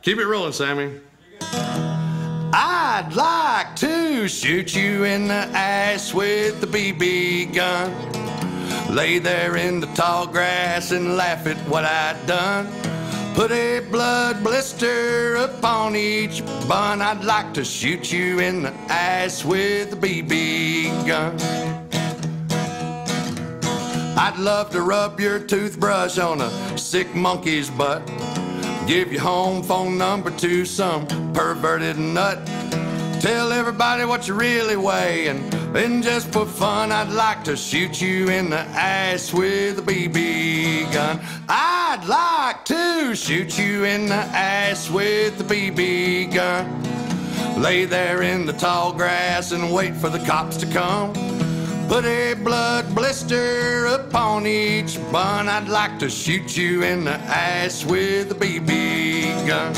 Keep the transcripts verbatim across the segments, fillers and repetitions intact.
Keep it rolling, Sammy. I'd like to shoot you in the ass with the B B gun. Lay there in the tall grass and laugh at what I'd done. Put a blood blister upon each bun. I'd like to shoot you in the ass with a B B gun. I'd love to rub your toothbrush on a sick monkey's butt. Give your home phone number to some perverted nut. Tell everybody what you really weigh, and then just for fun, I'd like to shoot you in the ass with a B B gun. I'd like to shoot you in the ass with the B B gun. Lay there in the tall grass and wait for the cops to come. Put a blood blister upon each bun. I'd like to shoot you in the ass with a B B gun.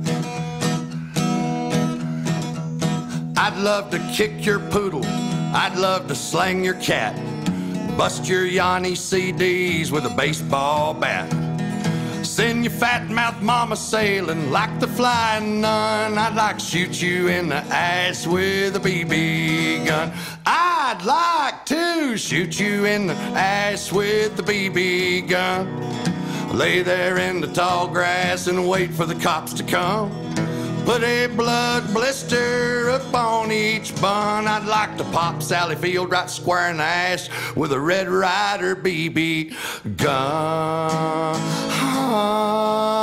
I'd love to kick your poodle. I'd love to slang your cat. Bust your Johhny C Ds with a baseball bat. Send your fat mouth mama sailing like the flying nun. I'd like to shoot you in the ass with a B B gun. I'd like to shoot you in the ass with the B B gun. Lay there in the tall grass and wait for the cops to come. Put a blood blister upon each bun. I'd like to pop Sally Field right square in the ass with a Red Ryder B B gun.